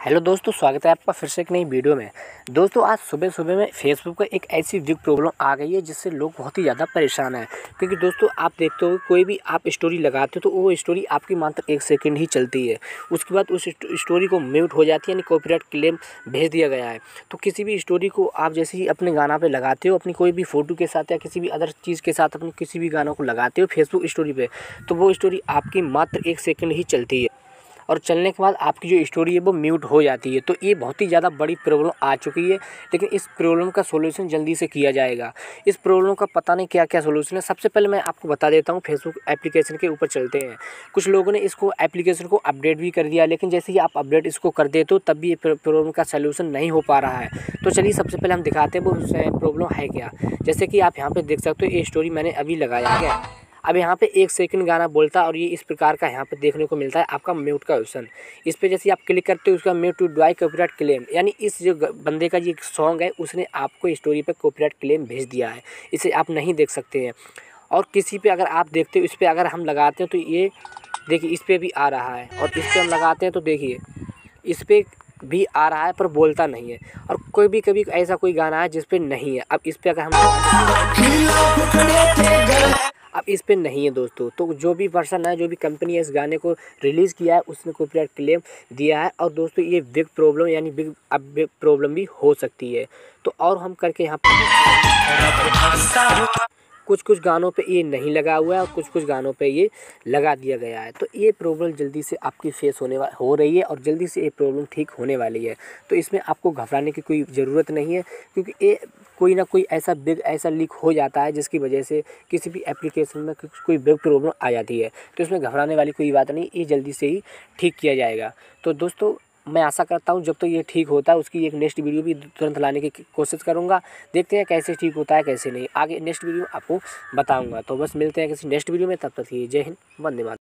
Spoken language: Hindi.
हेलो दोस्तों, स्वागत है आपका फिर से एक नई वीडियो में। दोस्तों, आज सुबह सुबह में फेसबुक पर एक ऐसी बिग प्रॉब्लम आ गई है जिससे लोग बहुत ही ज़्यादा परेशान हैं। क्योंकि दोस्तों, आप देखते हो कोई भी आप स्टोरी लगाते हो तो वो स्टोरी आपकी मात्र 1 सेकंड ही चलती है। उसके बाद उस स्टोरी को म्यूट हो जाती है, यानी कॉपीराइट क्लेम भेज दिया गया है। तो किसी भी स्टोरी को आप जैसे ही अपने गाना पर लगाते हो, अपनी कोई भी फ़ोटो के साथ या किसी भी अदर चीज़ के साथ अपने किसी भी गानों को लगाते हो फेसबुक स्टोरी पर, तो वो स्टोरी आपकी मात्र 1 सेकंड ही चलती है और चलने के बाद आपकी जो स्टोरी है वो म्यूट हो जाती है। तो ये बहुत ही ज़्यादा बड़ी प्रॉब्लम आ चुकी है, लेकिन इस प्रॉब्लम का सॉल्यूशन जल्दी से किया जाएगा। इस प्रॉब्लम का पता नहीं क्या क्या सॉल्यूशन है। सबसे पहले मैं आपको बता देता हूँ, फेसबुक एप्लीकेशन के ऊपर चलते हैं। कुछ लोगों ने इसको एप्लीकेशन को अपडेट भी कर दिया, लेकिन जैसे ही आप अपडेट इसको कर देते हो तब भी ये प्रॉब्लम का सॉल्यूशन नहीं हो पा रहा है। तो चलिए सबसे पहले हम दिखाते हैं वो प्रॉब्लम है क्या। जैसे कि आप यहाँ पर देख सकते हो, ये स्टोरी मैंने अभी लगाया है। अब यहाँ पे 1 सेकंड गाना बोलता है और ये इस प्रकार का यहाँ पे देखने को मिलता है आपका म्यूट का ऑप्शन। इस पे जैसे आप क्लिक करते हो उसका म्यूट टू डुआई कॉपीराइट क्लेम, यानी इस जो बंदे का ये सॉन्ग है उसने आपको स्टोरी पे कॉपीराइट क्लेम भेज दिया है। इसे आप नहीं देख सकते हैं। और किसी पे अगर आप देखते हो, इस पर अगर हम लगाते हैं तो ये देखिए इस पर भी आ रहा है, और इस पर हम लगाते हैं तो देखिए इस पर भी आ रहा है पर बोलता नहीं है। और कोई भी कभी ऐसा कोई गाना है जिस पे नहीं है। अब इस पे अगर हम अब इस पे नहीं है दोस्तों। तो जो भी पर्सन है, जो भी कंपनी है इस गाने को रिलीज़ किया है, उसने कॉपीराइट क्लेम दिया है। और दोस्तों, ये बिग प्रॉब्लम यानी बिग प्रॉब्लम भी हो सकती है। तो और हम करके यहाँ पे कुछ गानों पे ये नहीं लगा हुआ है और कुछ गानों पे ये लगा दिया गया है। तो ये प्रॉब्लम जल्दी से आपकी फेस हो रही है और जल्दी से ये प्रॉब्लम ठीक होने वाली है। तो इसमें आपको घबराने की कोई ज़रूरत नहीं है, क्योंकि ये कोई ना कोई ऐसा लीक हो जाता है जिसकी वजह से किसी भी एप्लीकेशन में कोई बिग प्रॉब्लम आ जाती है। तो इसमें घबराने वाली कोई बात नहीं, ये जल्दी से ही ठीक किया जाएगा। तो दोस्तों, मैं आशा करता हूँ जब तो ये ठीक होता है उसकी एक नेक्स्ट वीडियो भी तुरंत लाने की कोशिश करूँगा। देखते हैं कैसे ठीक होता है कैसे नहीं, आगे नेक्स्ट वीडियो आपको बताऊँगा। तो बस मिलते हैं किसी नेक्स्ट वीडियो में, तब तक जय हिंद, वंदे मातरम।